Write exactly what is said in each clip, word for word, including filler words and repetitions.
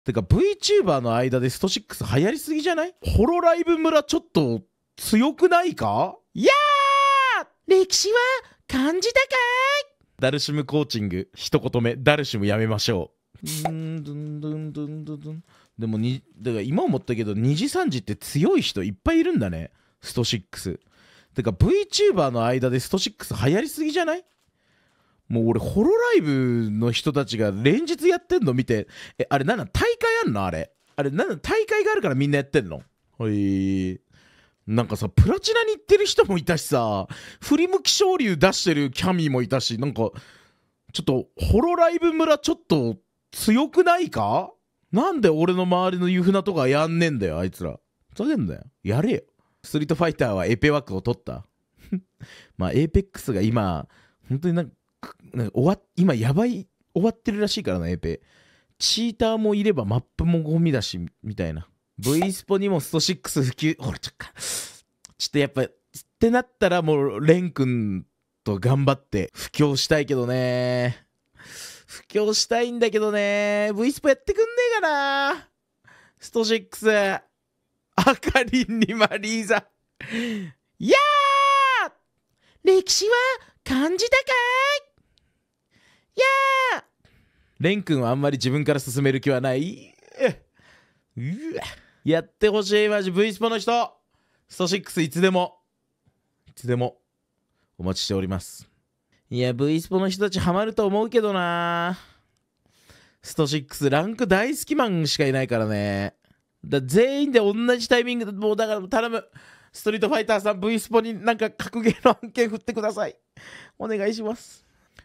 てか VTuber の間でストシックス流行りすぎじゃない？ホロライブ村ちょっと強くないか？いやー、歴史は漢字だかい。ダルシムコーチング一言目、ダルシムやめましょう。んドゥンドゥンドゥンドゥンドゥン。でもにだから今思ったけどにじさんじって強い人いっぱいいるんだね、ストシックス。てか VTuber の間でストシックス流行りすぎじゃない？もう俺ホロライブの人たちが連日やってんの見て、えあれなんなん大会あんの？あれあれなんなん大会があるからみんなやってんの？はい。なんかさプラチナに行ってる人もいたしさ、振り向き昇竜出してるキャミーもいたし、なんかちょっとホロライブ村ちょっと強くないか？なんで俺の周りのユフナとかやんねんだよあいつら。ふざけんだよ、やれよ。ストリートファイターはエペ枠を取ったまあエーペックスが今本当になんかなんか終わ今やばい終わってるらしいからなエーペ。チーターもいればマップもゴミだしみたいな。 V スポにもストシックス普及、ほらちょっとちょっとやっぱってなったらもうレン君と頑張って布教したいけどね。布教したいんだけどね。 V スポやってくんねえかな。ストシックスあかりんにマリーザ。いやー、歴史は漢字だかい。いやー、レン君はあんまり自分から進める気はない。うわ、やってほしいマジ V スポの人。ストシックスいつでもいつでもお待ちしております。いや V スポの人たちハマると思うけどな。ストシックスランク大好きマンしかいないからね。だ全員で同じタイミングでもうだから頼む、ストリートファイターさん V スポになんか格ゲーの案件振ってください、お願いします。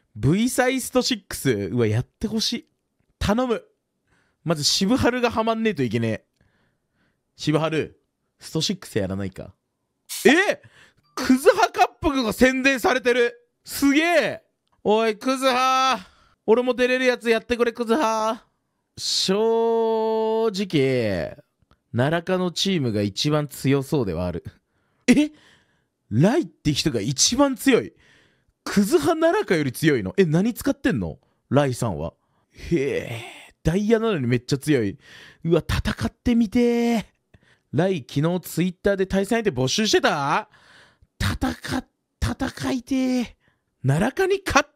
V サイストシックスうわやってほしい、頼む。まず渋春がハマんねえといけねえ。渋春ストシックスやらないか。えクズハカップが宣伝されてる、すげえ。おいクズハ、俺も出れるやつやってくれクズハ。正直奈良カのチームが一番強そうではある。えライって人が一番強い。クズハ奈良カより強いの？え何使ってんのライさんは？へえダイヤなのにめっちゃ強い。うわ戦ってみてー。ライ昨日ツイッターで対戦相手募集してた？戦っ戦いてー。奈良カに勝った？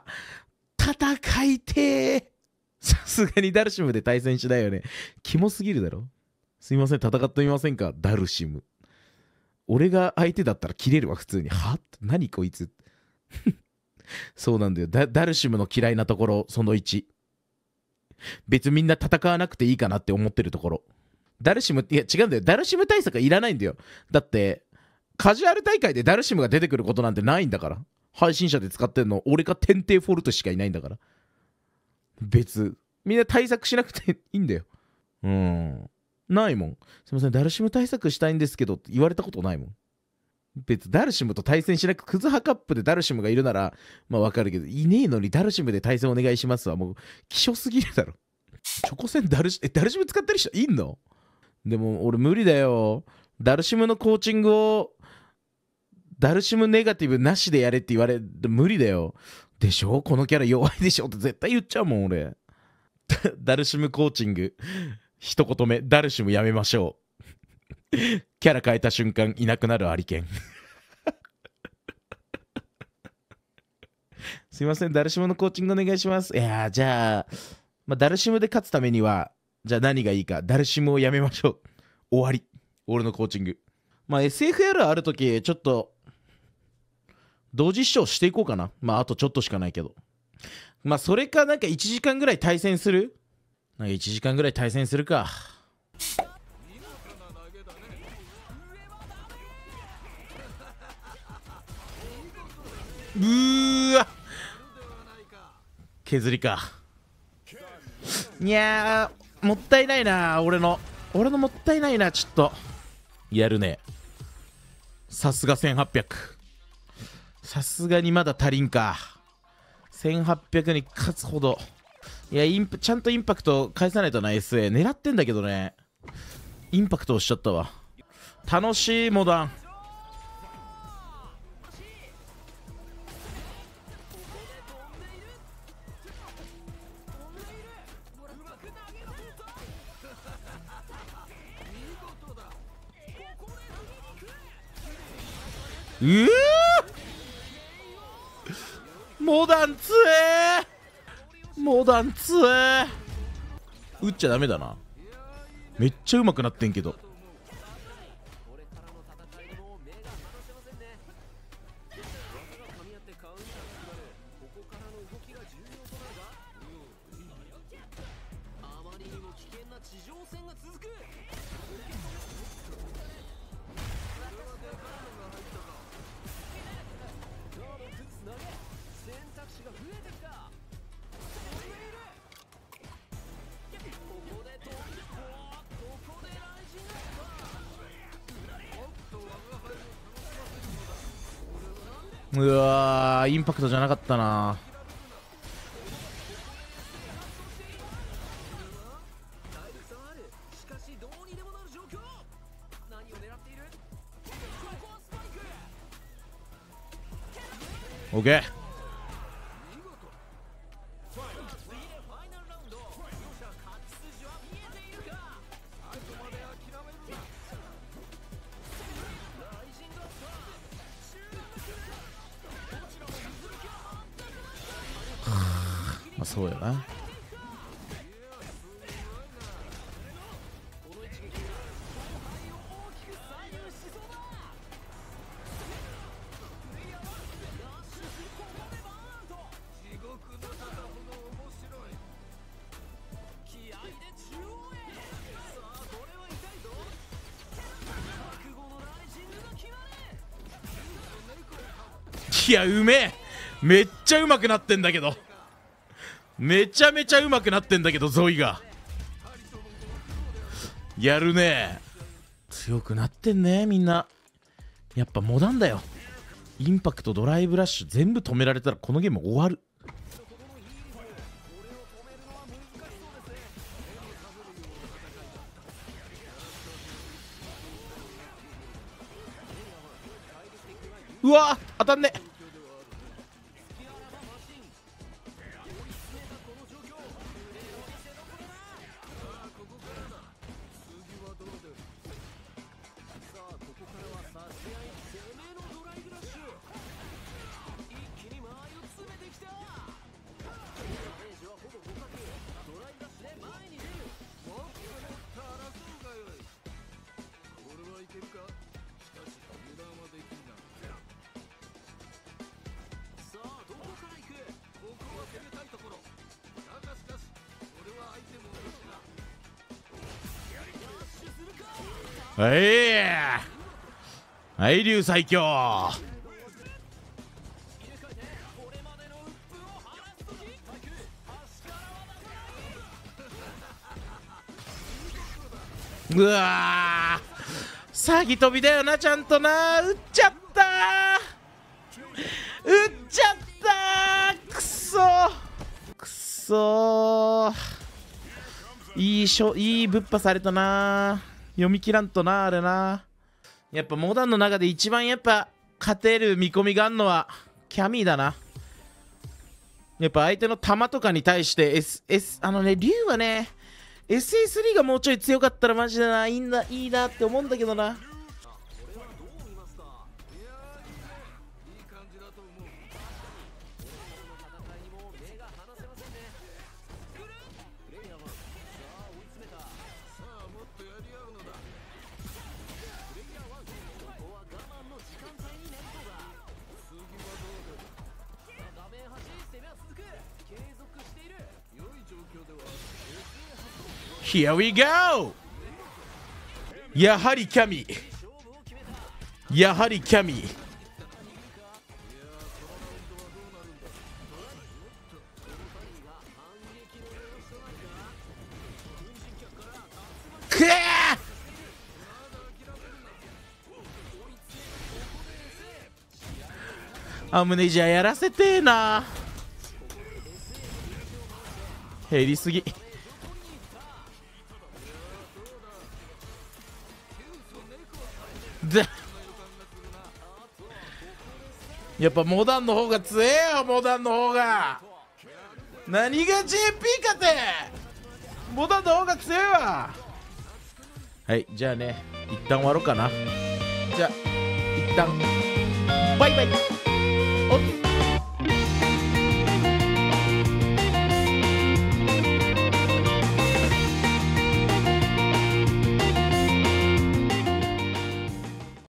戦いてー。さすがにダルシムで対戦しないよね。キモすぎるだろ。すいません戦ってみませんかダルシム。俺が相手だったら切れるわ普通に。は何こいつそうなんだよ ダ, ダルシムの嫌いなところそのいち、別にみんな戦わなくていいかなって思ってるところ。ダルシムいや違うんだよ、ダルシム対策はいらないんだよ。だってカジュアル大会でダルシムが出てくることなんてないんだから。配信者で使ってんの俺かテンテイフォルトしかいないんだから。別みんな対策しなくていいんだよ。うんないもん。すいませんダルシム対策したいんですけどって言われたことないもん。別ダルシムと対戦しなくクズハカップでダルシムがいるならまあわかるけど、いねえのにダルシムで対戦お願いしますはもう希少すぎるだろ。チョコ戦ダルシえダルシム使ってる人いんの？でも俺無理だよ。ダルシムのコーチングをダルシムネガティブなしでやれって言われる無理だよ。でしょこのキャラ弱いでしょって絶対言っちゃうもん俺。ダルシムコーチング一言目ダルシムやめましょうキャラ変えた瞬間いなくなるアリケンすいませんダルシムのコーチングお願いします。いやじゃあ、まあ、ダルシムで勝つためにはじゃあ何がいいか、ダルシムをやめましょう。終わり俺のコーチング。まあ エスエフエル ある時ちょっと同時視聴していこうかな。まああとちょっとしかないけど、まあそれかなんかいちじかんぐらい対戦する。なんかいちじかんぐらい対戦するか。うーわ削りか。いやーもったいないな。俺の俺のもったいないな。ちょっとやるね。さすがせんはっぴゃく、さすがにまだ足りんか。せんはっぴゃくに勝つほど。いやインプちゃんとインパクト返さないとな。 エスエー 狙ってんだけどね、インパクトをしちゃったわ。楽しいモダン。 うーモダンつえモダンつえ打っちゃダメだな。めっちゃうまくなってんけど。うわー、インパクトじゃなかったな。オッケー。まあそうよな。いや、うめえ。めっちゃうまくなってんだけど。めちゃめちゃうまくなってんだけど、ゾイがやるね。強くなってんね、みんな。やっぱモダンだよ。インパクト、ドライブラッシュ全部止められたらこのゲーム終わる。うわ当たんね。はいはい竜最強。うわー詐欺飛びだよな。ちゃんとな打っちゃったー打っちゃったーくそーくそーいいしょいいぶっぱされたなー。読み切らんとなあれな。やっぱモダンの中で一番やっぱ勝てる見込みがあんのはキャミーだな。やっぱ相手の弾とかに対して S、S、あのね、竜はね エスエースリー がもうちょい強かったらマジでないいんだいいなって思うんだけどな。Here we go! やはりキャミやはりキャミくえーアムネジアやらせてえな。減りすぎ。やっぱモダンの方が強えよ。モダンの方が何が ジェーピー かてモダンの方が強いわ。はいじゃあね一旦終わろうかな。じゃあ一旦バイバイ。